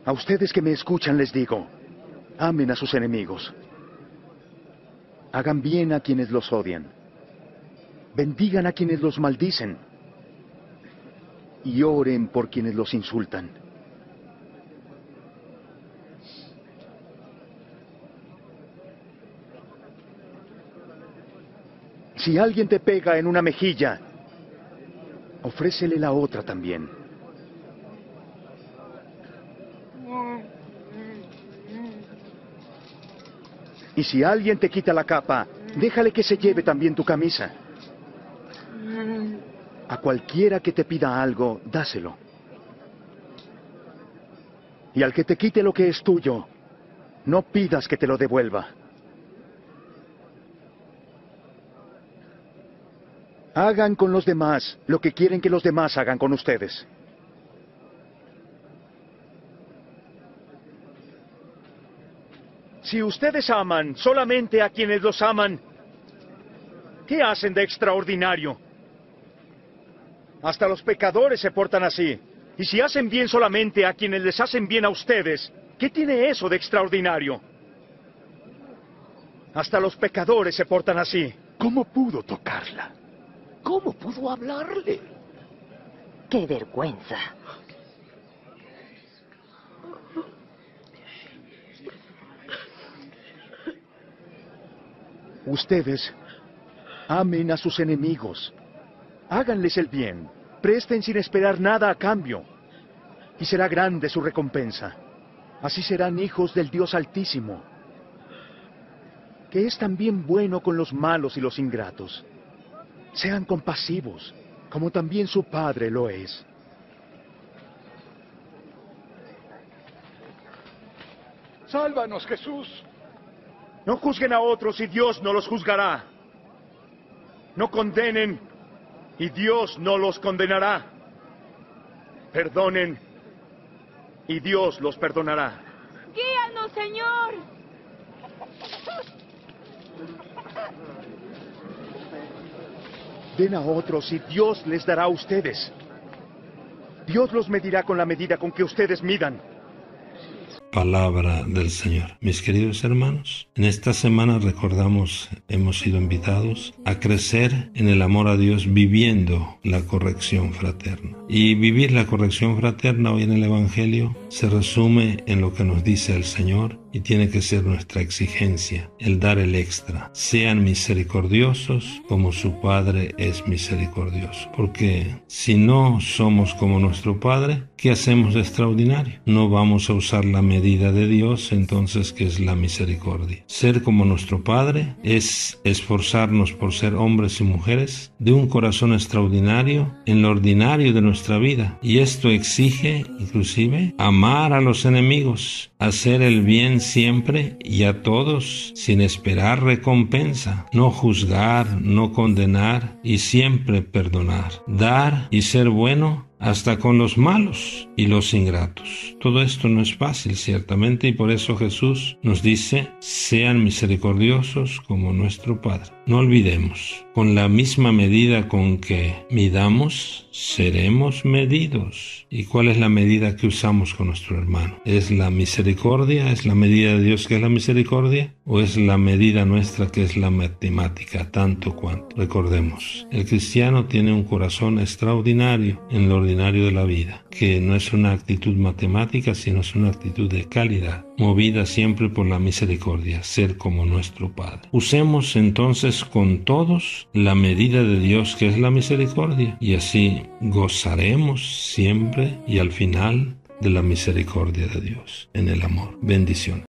A ustedes que me escuchan les digo, amen a sus enemigos. Hagan bien a quienes los odian. Bendigan a quienes los maldicen. Y oren por quienes los insultan. Si alguien te pega en una mejilla, ofrécele la otra también. Y si alguien te quita la capa, déjale que se lleve también tu camisa. A cualquiera que te pida algo, dáselo. Y al que te quite lo que es tuyo, no pidas que te lo devuelva. Hagan con los demás lo que quieren que los demás hagan con ustedes. Si ustedes aman solamente a quienes los aman, ¿qué hacen de extraordinario? Hasta los pecadores se portan así. Y si hacen bien solamente a quienes les hacen bien a ustedes, ¿qué tiene eso de extraordinario? Hasta los pecadores se portan así. ¿Cómo pudo tocarla? ¿Cómo pudo hablarle? ¡Qué vergüenza! Ustedes amen a sus enemigos. Háganles el bien. Presten sin esperar nada a cambio. Y será grande su recompensa. Así serán hijos del Dios Altísimo, que es también bueno con los malos y los ingratos. Sean compasivos, como también su Padre lo es. ¡Sálvanos, Jesús! No juzguen a otros y Dios no los juzgará. No condenen y Dios no los condenará. Perdonen y Dios los perdonará. ¡Guíanos, Señor! Den a otros y Dios les dará a ustedes. Dios los medirá con la medida con que ustedes midan. Palabra del Señor. Mis queridos hermanos, en esta semana hemos sido invitados a crecer en el amor a Dios viviendo la corrección fraterna. Y vivir la corrección fraterna hoy en el Evangelio se resume en lo que nos dice el Señor y tiene que ser nuestra exigencia, el dar el extra. Sean misericordiosos como su Padre es misericordioso. Porque si no somos como nuestro Padre, ¿qué hacemos de extraordinario? No vamos a usar la medida de Dios, entonces, ¿qué es la misericordia? Ser como nuestro Padre es esforzarnos por ser hombres y mujeres de un corazón extraordinario en lo ordinario de nuestra vida. Y esto exige, inclusive, amar a los enemigos, hacer el bien siempre y a todos sin esperar recompensa, no juzgar, no condenar y siempre perdonar, dar y ser bueno hasta con los malos y los ingratos. Todo esto no es fácil, ciertamente, y por eso Jesús nos dice, sean misericordiosos como nuestro Padre. No olvidemos, con la misma medida con que midamos, seremos medidos. ¿Y cuál es la medida que usamos con nuestro hermano? ¿Es la misericordia? ¿Es la medida de Dios que es la misericordia? ¿O es la medida nuestra que es la matemática, tanto cuanto? Recordemos, el cristiano tiene un corazón extraordinario en lo ordinario de la vida, que no es una actitud matemática, sino es una actitud de calidad, movida siempre por la misericordia, ser como nuestro Padre. Usemos entonces con todos la medida de Dios que es la misericordia, y así gozaremos siempre y al final de la misericordia de Dios en el amor. Bendiciones.